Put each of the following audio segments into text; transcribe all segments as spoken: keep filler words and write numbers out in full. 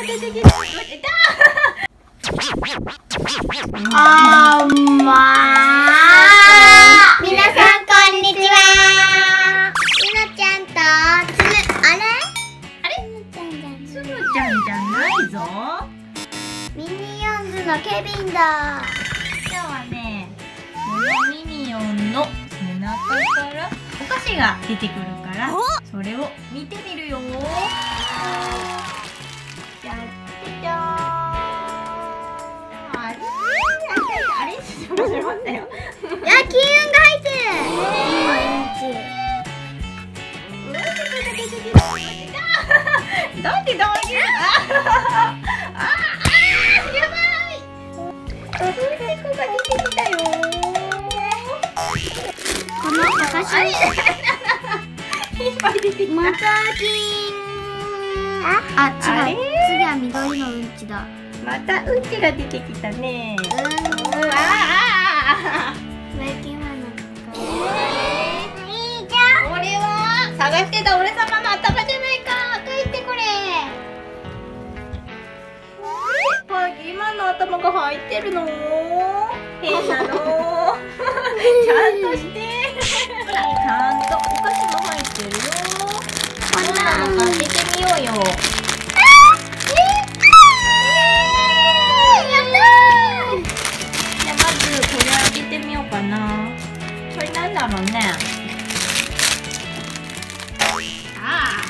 出てきた。 あーまー。皆さんこんにちは。ゆのちゃんとつむ、あれ？ あれ？つむちゃんじゃないぞ。 ミニオンズのケビンだ。 今日はね、このミニオンの背中からお菓子が出てくるから、それを見てみるよ。じゃじゃじゃーん。あれ？あれ？ちょっと待ってよ。 いや、金運が入ってる。 だってどういう？ああ、やばい。こが出てきたよ。 このお菓子いっぱい出てきた。 また金。あ、違う。次は緑のうんちだ。 またうんちが出てきたね。 うん。 ああ。 最近はなんか。 えー、いいじゃん。俺は探してた俺様の頭じゃないか。帰ってくれ。パーキー今の頭が入ってるの？変なの。ちゃんとして。ちゃんとお菓子も入ってるよ。こんなの買っててみようよ。これなんだろうね。ああ。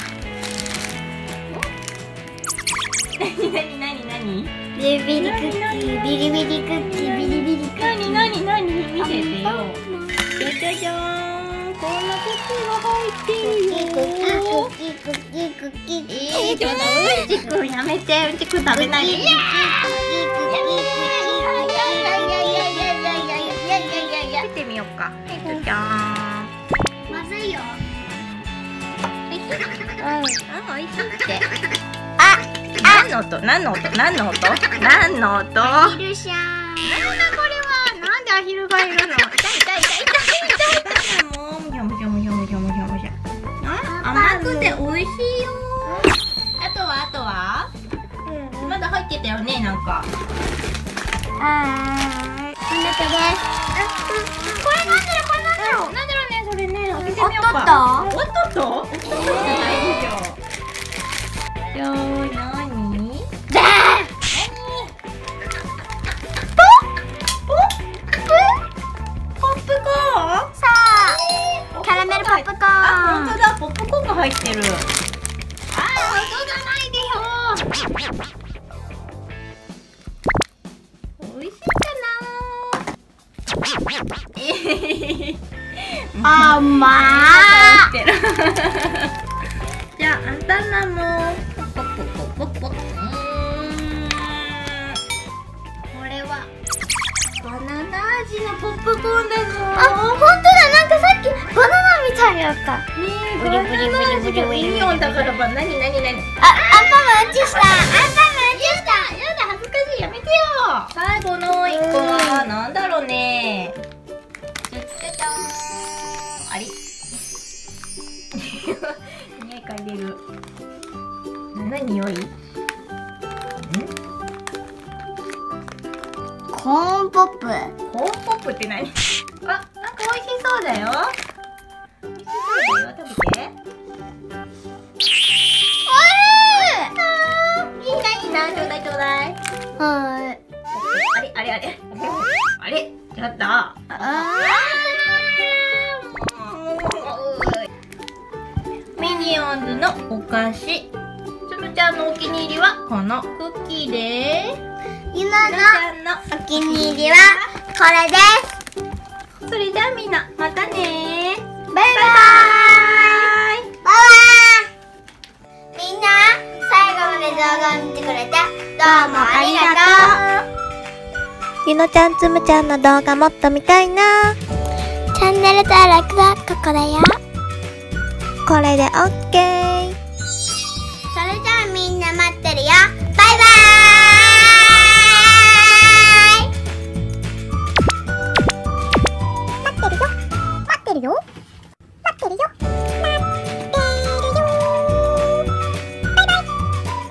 なになになになに？ ビリビリクッキー、ビリビリクッキー、ビリビリクッキー。 なになになに見せてよ。じゃじゃじゃーん。こんなクッキーが入ってるよ。 クッキー、クッキー、クッキー、クッキー。 えー、ちょっとうんちくんやめて。うんちくん食べないで。いやー。見てみようか。はい、じゃーん。 まずいよ。 うん、あ、美味しいって。 あ、 何の音？何の音？何の音？何の音？ アヒルシャーン。 なんだこれは。なんでアヒルがいるの？痛い痛い痛い痛い痛い痛い。もうむしゃむしゃむしゃむしゃむしゃむしゃ。あ、甘くて美味しいよ。あとはあとは？まだ入ってたよね、なんか。 あー、こんな手です。 これなんだろう、これなんだろう。なんだろうね、それね。開けてみようか。 おっとっと？ おっとっと？おっとっとじゃないでしょ。よーい、なーに？ じゃー。 ポップコーン？ さあ、キャラメルポップコーン。 あ、本当だ、ポップコーンが入ってる。あー、音がないでよ。美味しいかなー。えへへ。 あまー。 じゃあ、あんたらもポッポッポッポッポッ。うーん。これはバナナ味のポップコーンだぞ。 あ、ほんとだ。なんかさっきバナナみたいやった。 ねえ、バナナ味がミニオンだからば、なになになに。 あ、アンパンマンうんちした。アンパンマンうんちした。 やだ、恥ずかしい、やめてよ。最後の一個はなんだろうね。じゃじゃじゃーん。あれ。匂い嗅いでる。何匂い？ん？ コーンポップ。 コーンポップって何？あ、なんか美味しそうだよ。美味しそうだよ。食べて。いいな、いいな、ちょうだいちょうだい。 はい。 あれ、あれ、あれ。あれ、ちょっと。ああミニオンズのお菓子。つむちゃんのお気に入りはこのクッキーで。 ゆなつむちのゃんのお気に入りはこれです。 それじゃあみんな、またねー。 バイバイ。 バイバーイ。 バイバイ。みんな、最後まで動画を見てくれてどうもありがとう。 ゆのちゃんつむちゃんの動画もっと見たいな。 チャンネル登録はここだよ。 これでオッケー。